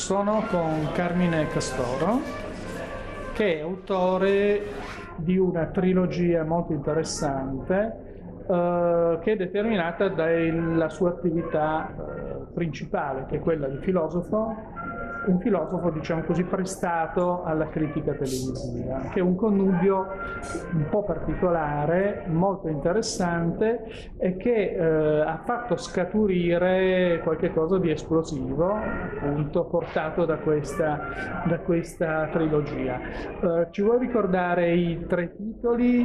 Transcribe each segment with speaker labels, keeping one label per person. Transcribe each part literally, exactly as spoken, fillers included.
Speaker 1: Sono con Carmine Castoro, che è autore di una trilogia molto interessante eh, che è determinata dalla sua attività eh, principale, che è quella di filosofo, un filosofo, diciamo così, prestato alla critica televisiva, che è un connubio un po' particolare, molto interessante e che eh, ha fatto scaturire qualche cosa di esplosivo, appunto, portato da questa, da questa trilogia. Eh, ci vuoi ricordare i tre titoli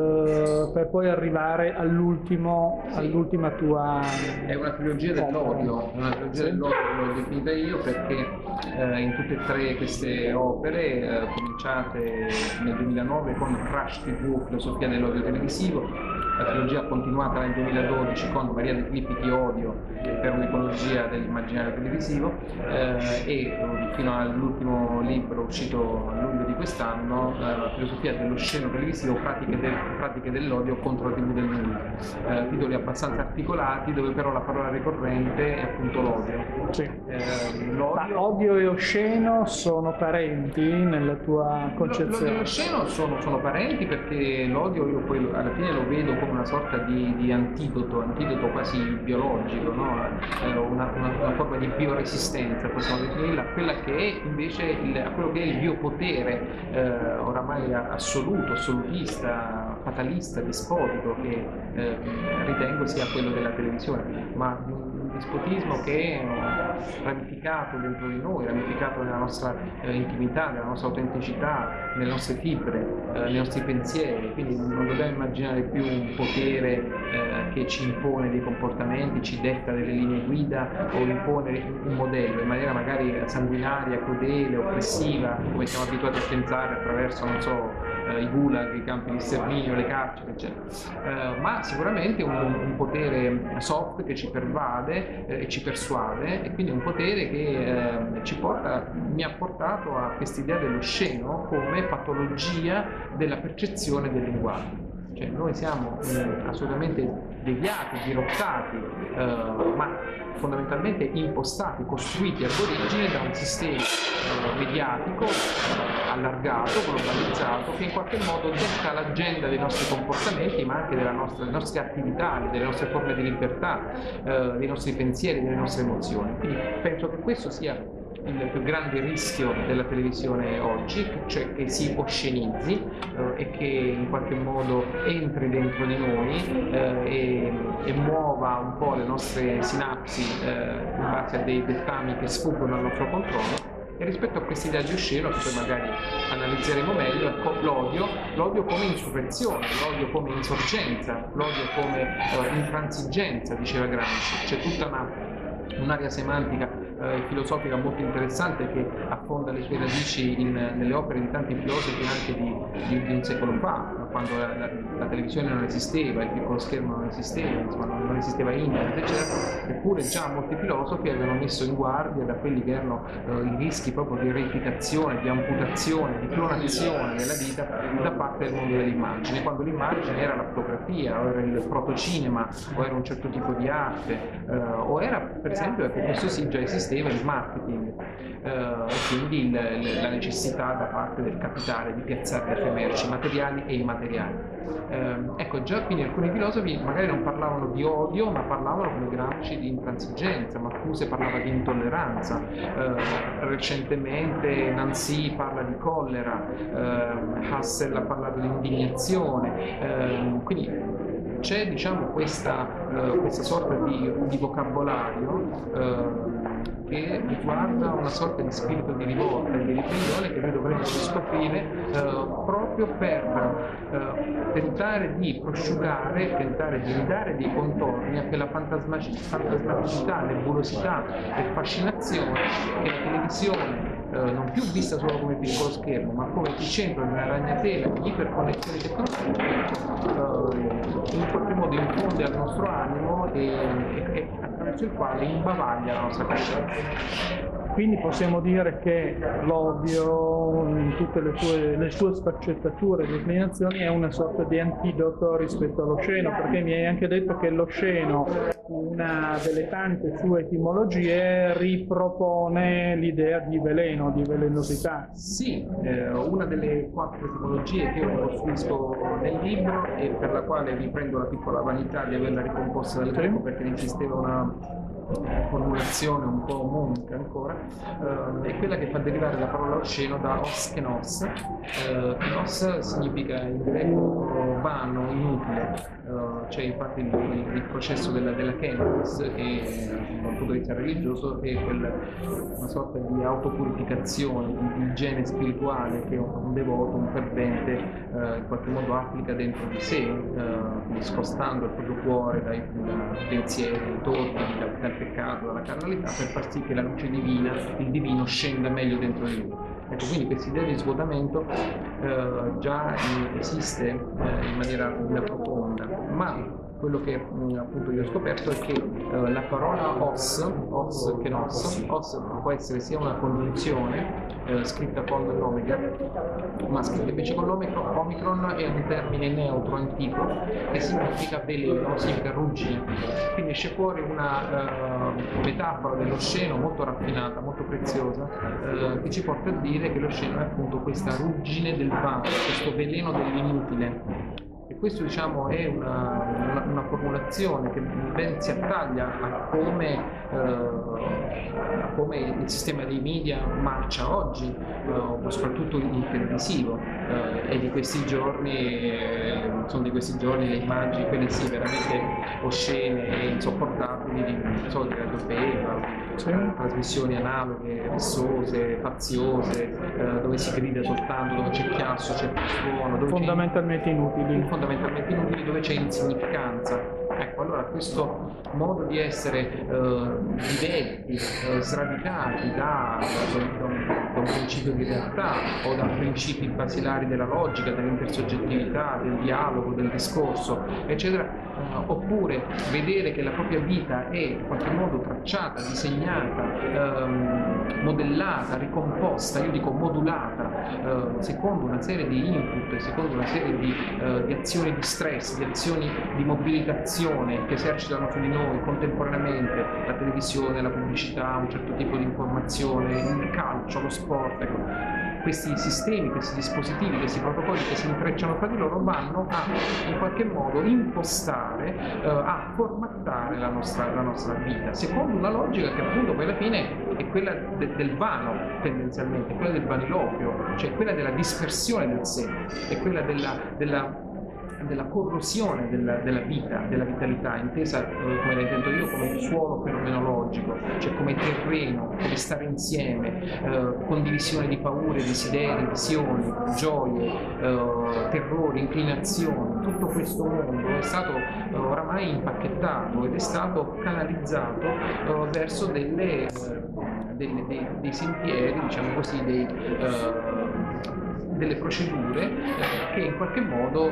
Speaker 1: eh, per poi arrivare all'ultimo,
Speaker 2: Sì.
Speaker 1: all'ultima tua...
Speaker 2: È una trilogia dell'odio, una trilogia
Speaker 1: Sì.
Speaker 2: dell'odio l'ho definita io perché eh, in tutte e tre queste opere, eh, cominciate nel duemilanove con Crash tivù, Filosofia dell'odio televisivo, la trilogia continuata nel duemiladodici con Maria De Filippi Odio per un'ecologia dell'immaginario televisivo eh, e fino all'ultimo libro uscito a luglio di quest'anno, eh, Filosofia dello sceno televisivo, pratiche, del, pratiche dell'odio contro la tivù del nulla. Eh, titoli abbastanza articolati dove però la parola ricorrente è appunto l'odio.
Speaker 1: Sì.
Speaker 2: Eh,
Speaker 1: Ma odio e osceno sono parenti nella tua concezione?
Speaker 2: L'odio e l'osceno sono, sono parenti perché l'odio io poi alla fine lo vedo come una sorta di, di antidoto, antidoto quasi biologico, no? eh, una, una, una forma di bioresistenza, possiamo definirla, quella che è invece il, quello che è il biopotere eh, oramai assoluto, assolutista, fatalista, dispotico che eh, ritengo sia quello della televisione, ma un dispotismo che è ramificato dentro di noi, ramificato nella nostra eh, intimità, nella nostra autenticità, nelle nostre fibre, eh, nei nostri pensieri, quindi non dobbiamo immaginare più un potere eh, che ci impone dei comportamenti, ci detta delle linee guida o impone un modello in maniera magari sanguinaria, crudele, oppressiva, come siamo abituati a pensare attraverso, non so, eh, i gulag, i campi di sterminio, le carceri, eccetera. Eh, ma sicuramente un, un potere soft che ci pervade eh, e ci persuade, e quindi un potere che eh, ci porta, mi ha portato a quest'idea dell'osceno come patologia della percezione del linguaggio. Cioè noi siamo eh, assolutamente deviati, dirottati, eh, ma fondamentalmente impostati, costruiti all'origine da un sistema eh, mediatico eh, allargato, globalizzato, che in qualche modo detta l'agenda dei nostri comportamenti, ma anche della nostra, delle nostre attività, delle nostre forme di libertà, eh, dei nostri pensieri, delle nostre emozioni. Quindi penso che questo sia il più grande rischio della televisione oggi, cioè che si oscenizzi eh, e che in qualche modo entri dentro di noi eh, e, e muova un po' le nostre sinapsi eh, in base a dei dettami che sfuggono al nostro controllo. E rispetto a questa idea di osceno, che poi magari analizzeremo meglio, ecco, l'odio, l'odio come insurrezione, l'odio come insorgenza, l'odio come eh, intransigenza, diceva Gramsci. C'è tutta una, un'area semantica eh, filosofica molto interessante che affonda le sue radici in, nelle opere di tanti filosofi anche di, di, di un secolo fa, quando la, la, la televisione non esisteva, il piccolo schermo non esisteva, insomma, non, non esisteva internet, eccetera, eppure già molti filosofi avevano messo in guardia da quelli che erano eh, i rischi proprio di reificazione, di amputazione, di clonazione della vita da parte del mondo dell'immagine, quando l'immagine era la fotografia, o era il protocinema, o era un certo tipo di arte, eh, o era per esempio, ecco, questo sì già esisteva, il marketing, eh, e quindi il, la necessità da parte del capitale di piazzare le sue merci materiali e immateriali. Eh, ecco, già quindi alcuni filosofi magari non parlavano di odio, ma parlavano, come Gramsci, di intransigenza, Marcuse parlava di intolleranza, eh, recentemente Nancy parla di collera, eh, Hassel ha parlato di indignazione, eh, quindi c'è, diciamo, questa, eh, questa sorta di, di vocabolario eh, che riguarda una sorta di spirito di rivolta e di ribellione che noi dovremmo riscoprire eh, proprio per eh, tentare di prosciugare, tentare di ridare dei contorni a quella fantasmaticità, nebulosità e fascinazione che la televisione, eh, non più vista solo come piccolo schermo, ma come epicentro di una ragnatela di iperconnessioni tecnologiche, eh, in qualche modo infonde al nostro animo e, e, e attraverso il quale imbavaglia la nostra coscienza.
Speaker 1: Quindi possiamo dire che l'odio, in tutte le sue, le sue sfaccettature e declinazioni, è una sorta di antidoto rispetto all'osceno, perché mi hai anche detto che l'osceno, una delle tante sue etimologie, ripropone l'idea di veleno, di velenosità.
Speaker 2: Sì, eh, una delle quattro etimologie che io costruisco nel libro e per la quale vi prendo la piccola vanità di averla ricomposta dal greco, perché ne esisteva una formulazione un po' monica ancora, eh, è quella che fa derivare la parola osceno da os kenos. Eh, kenos significa in greco vano, inutile, eh, c'è infatti il, il, il processo della, della kenosis, che dal punto di vista religioso è quel, una sorta di autopurificazione, di, di igiene spirituale che un, un devoto, un fervente eh, in qualche modo applica dentro di sé, eh, scostando il proprio cuore dai uh, pensieri torti, dal, dal peccato, dalla carnalità, per far sì che la luce divina, il divino, scenda meglio dentro di lui. Ecco, quindi questa idea di svuotamento eh, già esiste eh, in maniera profonda, ma quello che mh, appunto io ho scoperto è che eh, la parola os, os kenos, os può essere sia una congiunzione eh, scritta con l'omega, ma scritta invece con l'omicron. Omicron è un termine neutro antico che significa veleno, significa ruggine, quindi esce fuori una uh, metafora dell'osceno molto raffinata, molto preziosa, uh, che ci porta a dire che l'osceno è appunto questa ruggine del vano, questo veleno dell'inutile. E questo, diciamo, è una, una, una formulazione che ben si attaglia a come, eh, a come il sistema dei media marcia oggi, eh, soprattutto il televisivo, eh, e di questi giorni, eh, sono di questi giorni le immagini, quelle sì, veramente oscene e insopportabili, di, non so, di Radio Beva, sì. Trasmissioni analoghe, rissose, faziose, eh, dove si grida soltanto, dove c'è chiasso, c'è suono, dove
Speaker 1: fondamentalmente inutili.
Speaker 2: fondamentalmente inutili, dove c'è insignificanza. Ecco, allora questo modo di essere eh, divetti, eh, sradicati da, da, da, un, da un principio di realtà o da principi basilari della logica, dell'intersoggettività, del dialogo, del discorso, eccetera, eh, oppure vedere che la propria vita è in qualche modo tracciata, disegnata, ehm, modellata, ricomposta, io dico modulata, eh, secondo una serie di input, secondo una serie di, eh, di azioni di stress, di azioni di mobilitazione che esercitano su di noi contemporaneamente, la televisione, la pubblicità, un certo tipo di informazione, il calcio, lo sport, ecco. Questi sistemi, questi dispositivi, questi protocolli che si intrecciano tra di loro vanno a in qualche modo impostare, eh, a formattare la nostra, la nostra vita, secondo una logica che appunto poi alla fine è quella de, del vano, tendenzialmente, quella del vaniloquio, cioè quella della dispersione del sé, è quella della, della della corrosione della, della vita, della vitalità, intesa eh, come la intendo io come suolo fenomenologico, cioè come terreno, come stare insieme, eh, condivisione di paure, desideri, visioni, gioie, eh, terrori, inclinazioni. Tutto questo mondo è stato eh, oramai impacchettato ed è stato canalizzato eh, verso delle, eh, delle, dei, dei sentieri, diciamo così, dei eh, delle procedure eh, che in qualche modo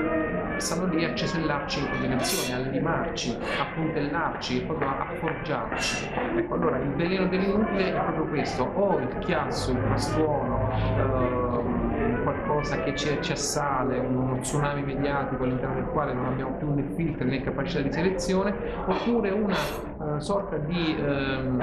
Speaker 2: eh, stanno lì a cesellarci in dimensione, a limarci, a puntellarci, proprio a forgiarci. Ecco, allora il veleno dell'inutile è proprio questo, o il chiasso, il frastuono, eh, qualcosa che ci, ci assale, uno tsunami mediatico all'interno del quale non abbiamo più né filtri né capacità di selezione, oppure una eh, sorta di ehm,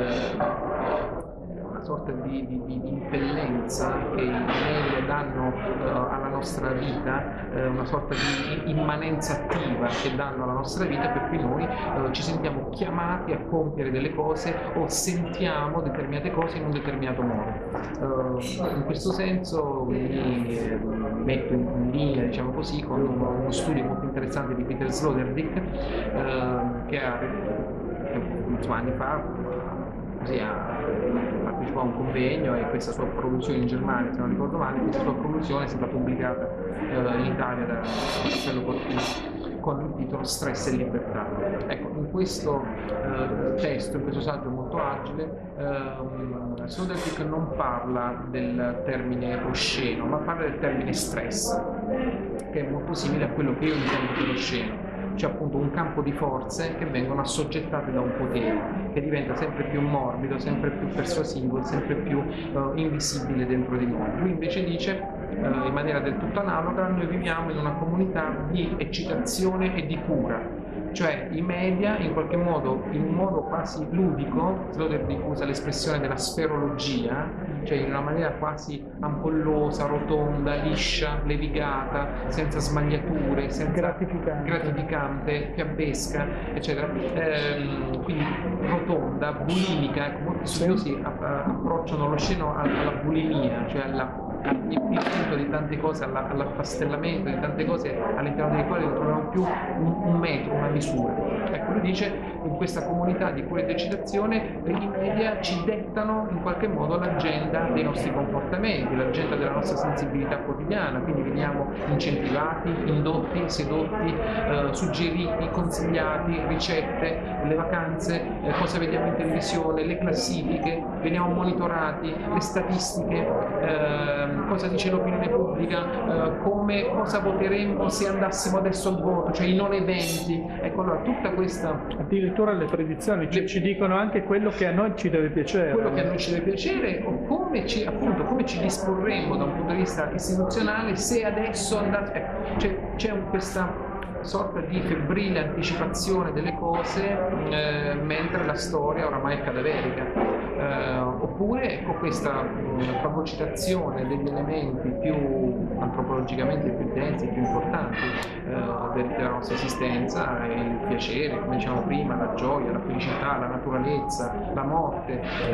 Speaker 2: eh, sorta di, di, di impellenza che i media danno uh, alla nostra vita, uh, una sorta di immanenza attiva che danno alla nostra vita, per cui noi uh, ci sentiamo chiamati a compiere delle cose o sentiamo determinate cose in un determinato modo. Uh, in questo senso mi eh, metto in linea, diciamo così, con uno, uno studio molto interessante di Peter Sloterdijk uh, che ha, insomma, anni fa così ha partecipato a un convegno, e questa sua produzione in Germania, se non ricordo male, questa sua produzione è stata pubblicata eh, in Italia da Castello Cortina con il titolo Stress e Libertà. Ecco, in questo eh, testo, in questo saggio molto agile, eh, Sloterdijk non parla del termine osceno, ma parla del termine stress, che è molto simile a quello che io intendo per osceno. c'è appunto un campo di forze che vengono assoggettate da un potere che diventa sempre più morbido, sempre più persuasivo, sempre più uh, invisibile dentro di noi. Lui invece dice uh, in maniera del tutto analoga: noi viviamo in una comunità di eccitazione e di cura. Cioè i media in qualche modo, in un modo quasi ludico, Slaughter usa l'espressione della sferologia, cioè in una maniera quasi ampollosa, rotonda, liscia, levigata, senza smagliature, senza
Speaker 1: gratificante,
Speaker 2: gratificante fiabbesca, eccetera. Ehm, quindi rotonda, bulimica, ecco, molti studiosi approcciano lo sceno alla bulimia, cioè alla all'invito di tante cose, all'affastellamento di tante cose all'interno delle quali non troviamo più un, un metro, una misura. Ecco, lui dice: in questa comunità di cura ed eccitazione i media ci dettano in qualche modo l'agenda dei nostri comportamenti, l'agenda della nostra sensibilità quotidiana, quindi veniamo incentivati, indotti, sedotti, eh, suggeriti, consigliati, ricette, le vacanze, eh, cosa vediamo in televisione, le classifiche, veniamo monitorati, le statistiche, eh, cosa dice l'opinione pubblica, eh, come, cosa voteremmo se andassimo adesso al voto, cioè i non eventi. Ecco, allora tutta questa...
Speaker 1: Addirittura le predizioni, cioè
Speaker 2: le...
Speaker 1: ci dicono anche quello che a noi ci deve piacere.
Speaker 2: Quello che a noi ci deve piacere o come ci, appunto, come ci disporremmo da un punto di vista istituzionale se adesso andasse... Ecco, c'è, c'è un, questa... sorta di febbrile anticipazione delle cose, eh, mentre la storia oramai è cadaverica. Eh, oppure ecco questa mh, fagocitazione degli elementi più antropologicamente più densi, più importanti eh, de- della nostra esistenza, il piacere, come dicevamo prima, la gioia, la felicità, la naturalezza, la morte,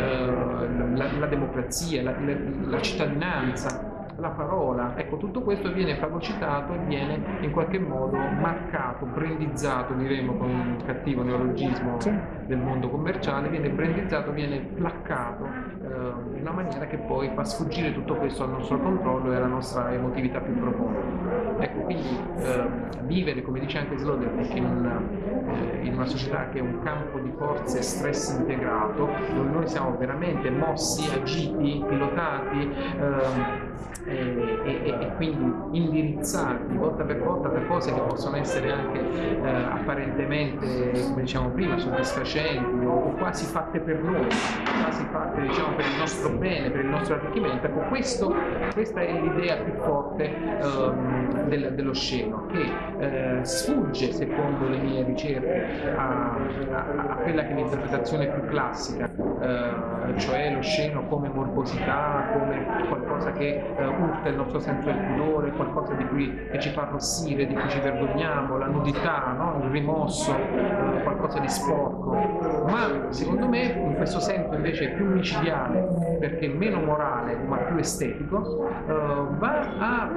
Speaker 2: eh, la, la democrazia, la, la, la cittadinanza, la parola. Ecco, tutto questo viene fagocitato e viene in qualche modo marcato, brandizzato, diremo con un cattivo neologismo del mondo commerciale, viene brandizzato, viene placcato eh, in una maniera che poi fa sfuggire tutto questo al nostro controllo e alla nostra emotività più profonda. Ecco, quindi eh, vivere, come dice anche Slaughter, in una, eh, in una società che è un campo di forze stress integrato, dove noi siamo veramente mossi, agiti, pilotati, eh, E, e, e quindi indirizzati volta per volta da cose che possono essere anche eh, apparentemente, come diciamo prima, soddisfacenti o, o quasi fatte per noi, quasi fatte, diciamo, per il nostro bene, per il nostro arricchimento. Ecco, questo, questa è l'idea più forte ehm, del, dello sceno, che eh, sfugge, secondo le mie ricerche, a, a, a quella che è l'interpretazione più classica, eh, cioè lo sceno come morbosità, come qualcosa che eh, urta il nostro senso del pudore, qualcosa di cui che ci fa arrossire, di cui ci vergogniamo, la nudità, no? Il rimosso, eh, qualcosa di sporco. Ma secondo me in questo senso invece più micidiale, perché meno morale ma più estetico, eh, va a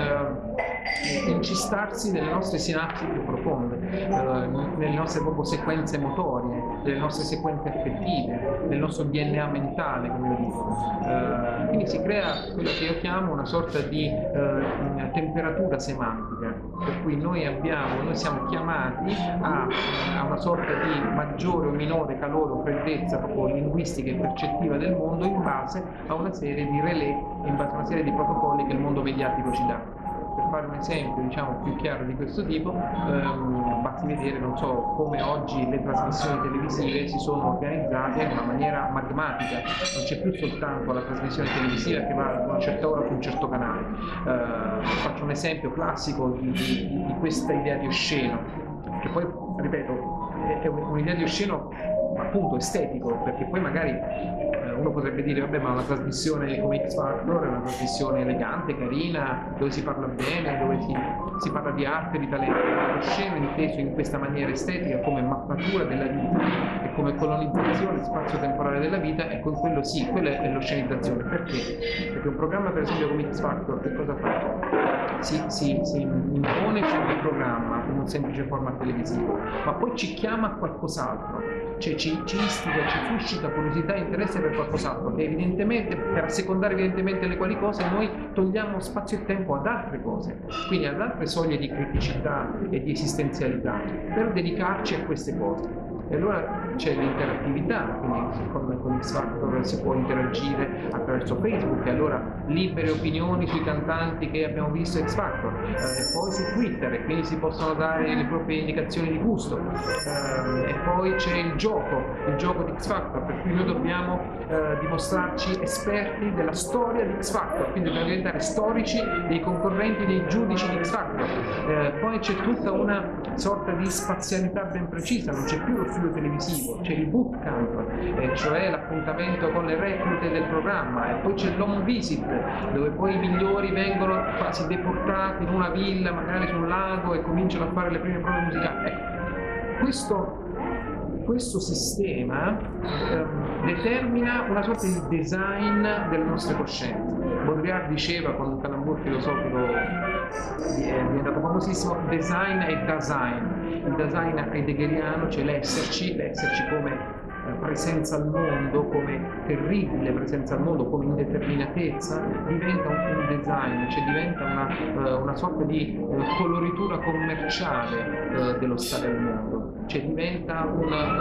Speaker 2: eh, incistarsi nelle nostre sinapsi più profonde, eh, nelle nostre proprio sequenze motorie, nelle nostre sequenze affettive, nel nostro D N A mentale, come io dico. Eh, quindi si crea quello che io chiamo una sorta di eh, temperatura semantica, per cui noi abbiamo, noi siamo chiamati a, a una sorta di maggiore o minore calore o freddezza proprio linguistica e percettiva del mondo in base a una serie di relè, in base a una serie di protocolli che il mondo mediatico ci dà. Per fare un esempio, diciamo, più chiaro di questo tipo, ehm, basti vedere, non so, come oggi le trasmissioni televisive si sono organizzate in una maniera magmatica. Non c'è più soltanto la trasmissione televisiva che va a una certa ora su un certo canale. Eh, faccio un esempio classico di, di, di questa idea di osceno, che poi, ripeto, è un'idea di osceno appunto estetico, perché poi magari uno potrebbe dire: vabbè, ma una trasmissione come X Factor è una trasmissione elegante, carina, dove si parla bene, dove si, si parla di arte, di talento. Lo sceno inteso in questa maniera estetica come mappatura della vita e come colonizzazione spazio-temporale della vita, ecco, in quello sì, quella è l'oscenizzazione. Perché? Perché un programma, per esempio, come X Factor, che cosa fa? Si, si, si impone sul programma come un semplice format televisivo, ma poi ci chiama a qualcos'altro, cioè ci, ci istiga, ci suscita curiosità e interesse per qualcos'altro, che evidentemente, per assecondare evidentemente le quali cose, noi togliamo spazio e tempo ad altre cose, quindi ad altre soglie di criticità e di esistenzialità, per dedicarci a queste cose. E allora c'è l'interattività, quindi con, con X Factor si può interagire attraverso Facebook, e allora libere opinioni sui cantanti che abbiamo visto X Factor, eh, poi su Twitter, e quindi si possono dare le proprie indicazioni di gusto, eh, e poi c'è il gioco, il gioco di X Factor, per cui noi dobbiamo eh, dimostrarci esperti della storia di X Factor, quindi dobbiamo diventare storici dei concorrenti, dei giudici di X Factor. Eh, poi c'è tutta una sorta di spazialità ben precisa, non c'è più lo studio televisivo, c'è il bootcamp, eh, cioè l'appuntamento con le reclute del programma, e poi c'è l'home visit, dove poi i migliori vengono quasi deportati in una villa, magari sul lago, e cominciano a fare le prime prove musicali. Ecco, questo Questo sistema eh, determina una sorta di design delle nostre coscienze. Baudrillard diceva, con un calambur filosofico è diventato famosissimo, design e Dasein. Il design heideggeriano, cioè l'esserci, l'esserci come eh, presenza al mondo, come terribile presenza al mondo, come indeterminatezza, diventa un, un design, cioè diventa una, eh, una sorta di eh, coloritura commerciale eh, dello stare al mondo. Cioè diventa una,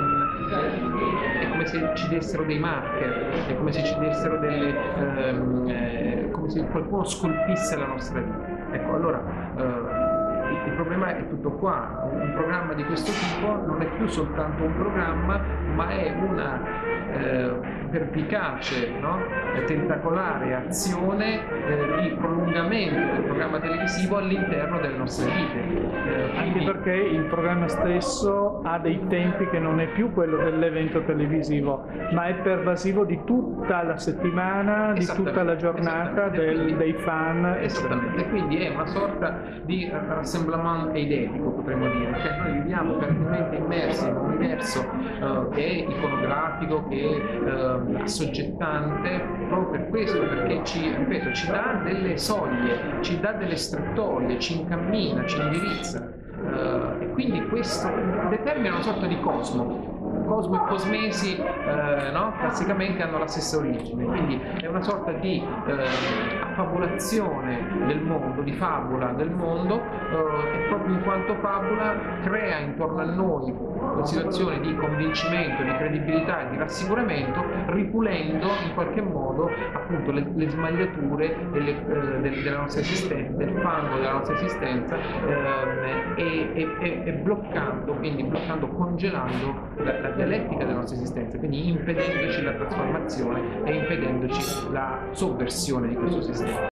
Speaker 2: è come se ci dessero dei marker, è come se ci dessero delle, ehm, eh, come se qualcuno scolpisse la nostra vita. Ecco, allora eh, il, il problema è tutto qua. Un programma di questo tipo non è più soltanto un programma, ma è una eh, pervicace, no? tentacolare azione eh, di prolungamento del programma televisivo all'interno delle nostre vite. Eh,
Speaker 1: Anche
Speaker 2: quindi...
Speaker 1: perché il programma stesso ha dei tempi che non è più quello dell'evento televisivo, ma è pervasivo di tutta la settimana, di tutta la giornata del, dei fan.
Speaker 2: Esattamente, quindi è una sorta di rassemblement eidetico, potremmo dire, cioè noi viviamo perfettamente immersi in un universo eh, che è iconografico, che è eh, assoggettante, proprio per questo, perché ci, ripeto, ci dà delle soglie, ci dà delle strettoie, ci incammina, ci indirizza, eh, e quindi questo determina una sorta di cosmo. Cosmo e cosmesi eh, no? classicamente hanno la stessa origine, quindi è una sorta di eh, affabulazione del mondo, di fabula del mondo, eh, e proprio in quanto fabula crea intorno a noi una situazione di convincimento, di credibilità e di rassicuramento, ripulendo in qualche modo appunto le, le smagliature delle, eh, del, della nostra esistenza, del fango della nostra esistenza, eh, e, e, e, e bloccando, quindi bloccando, congelando la, la dialettica della nostra esistenza, quindi impedendoci la trasformazione e impedendoci la sovversione di questo sistema.